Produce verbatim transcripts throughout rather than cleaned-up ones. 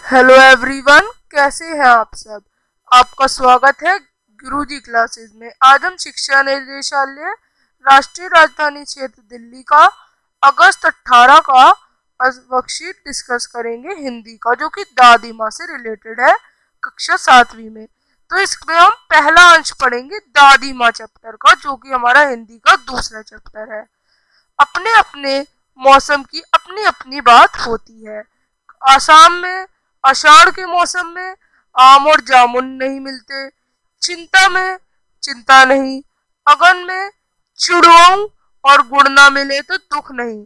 Hello everyone, कैसे हैं आप सब। आपका स्वागत है गुरुजी क्लासेस में। आज हम शिक्षा निदेशालय राष्ट्रीय राजधानी क्षेत्र दिल्ली का अगस्त अठारह का वर्कशीट डिस्कस करेंगे, हिंदी का, जो कि दादी माँ से रिलेटेड है, कक्षा सातवीं में। तो इसमें हम पहला अंश पढ़ेंगे दादी माँ चैप्टर का, जो कि हमारा हिंदी का दूसरा चैप्टर है। अपने अपने मौसम की अपनी अपनी बात होती है। आसाम में आषाढ़ के मौसम में आम और जामुन नहीं मिलते, चिंता में चिंता नहीं, अगन में चिड़ुओं और गुड़ ना मिले तो दुख नहीं,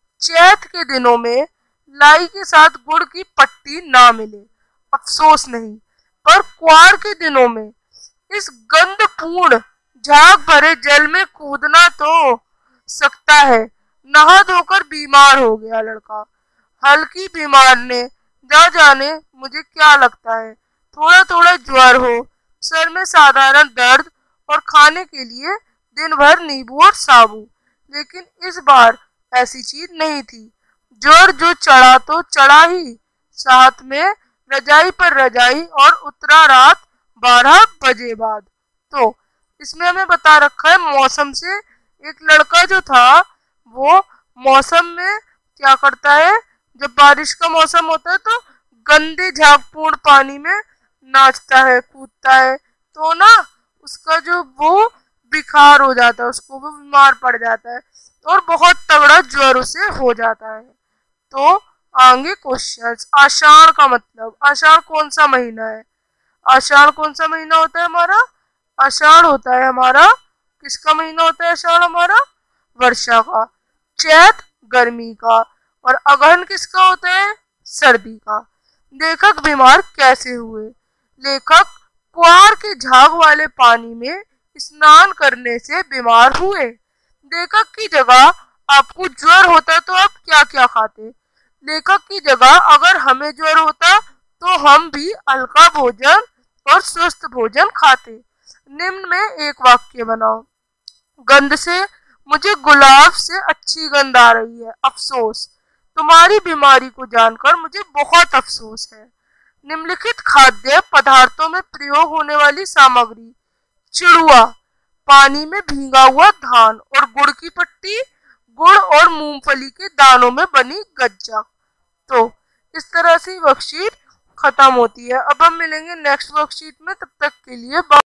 चैत के दिनों में लाई के साथ गुड़ की पट्टी ना मिले अफसोस नहीं, पर क्वार के दिनों में इस गंधपूर्ण झाग भरे जल में कूदना तो सकता है। नहा धोकर बीमार हो गया लड़का, हल्की बीमार ने जा जाने मुझे क्या लगता है, थोड़ा थोड़ा ज्वर हो, सर में साधारण दर्द और खाने के लिए दिन भर नींबू और साबु। लेकिन इस बार ऐसी चीज नहीं थी। ज्वर जो चढ़ा तो चढ़ा ही, साथ में रजाई पर रजाई, और उतरा रात बारह बजे बाद। तो इसमें हमें बता रखा है मौसम से। एक लड़का जो था वो मौसम में क्या करता है, जब बारिश का मौसम होता है तो गंदे झागपूर्ण पानी में नाचता है, कूदता है, तो ना उसका जो वो बुखार हो जाता है, उसको वो बीमार पड़ जाता है और बहुत तगड़ा ज्वर उसे हो जाता है। तो आगे क्वेश्चंस। आषाढ़ का मतलब, आषाढ़ कौन सा महीना है? आषाढ़ कौन सा महीना होता है हमारा? आषाढ़ होता है हमारा, किसका महीना होता है आषाढ़ हमारा? वर्षा का। चैत गर्मी का, और अगहन किसका होता है? सर्दी का। लेखक बीमार कैसे हुए? लेखक क्वार के झाग वाले पानी में स्नान करने से बीमार हुए। लेखक की जगह आपको ज्वर होता तो आप क्या क्या खाते? लेखक की जगह अगर हमें ज्वर होता तो हम भी हल्का भोजन और स्वस्थ भोजन खाते। निम्न में एक वाक्य बनाओ। गंध से मुझे गुलाब से अच्छी गंध आ रही है, अफसोस। तुम्हारी बीमारी को जानकर मुझे बहुत अफसोस है। निम्नलिखित खाद्य पदार्थों में प्रयोग होने वाली सामग्री: चिड़ुआ, पानी में भीगा हुआ धान और गुड़ की पट्टी, गुड़ और मूंगफली के दानों में बनी गज्जा। तो इस तरह से वर्कशीट खत्म होती है। अब हम मिलेंगे नेक्स्ट वर्कशीट में, तब तक के लिए